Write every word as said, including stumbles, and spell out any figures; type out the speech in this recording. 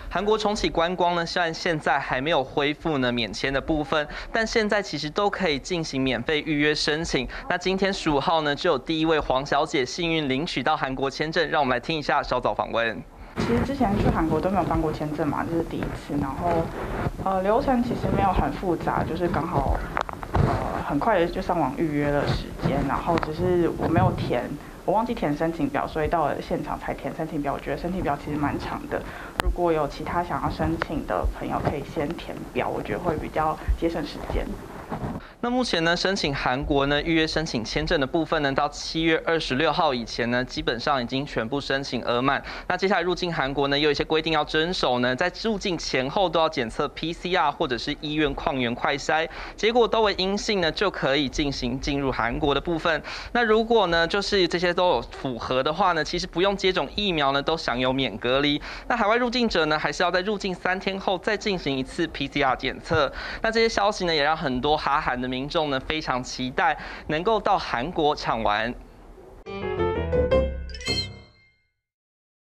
韩国重启观光呢，虽然现在还没有恢复呢免签的部分，但现在其实都可以进行免费预约申请。那今天十五号呢，就有第一位黄小姐幸运领取到韩国签证，让我们来听一下稍早访问。 其实之前去韩国都没有办过签证嘛，这是第一次。然后，呃，流程其实没有很复杂，就是刚好，呃，很快的就上网预约了时间，然后只是我没有填。我忘记填申请表，所以到了现场才填申请表。我觉得申请表其实蛮长的，如果有其他想要申请的朋友，可以先填表，我觉得会比较节省时间。 那目前呢，申请韩国呢预约申请签证的部分呢，到七月二十六号以前呢，基本上已经全部申请额满。那接下来入境韩国呢，也有一些规定要遵守呢，在入境前后都要检测 P C R 或者是医院抗原快筛，结果都为阴性呢，就可以进行进入韩国的部分。那如果呢，就是这些都有符合的话呢，其实不用接种疫苗呢，都享有免隔离。那海外入境者呢，还是要在入境三天后再进行一次 P C R 检测。那这些消息呢，也让很多哈韩的民众呢非常期待能够到韩国畅玩。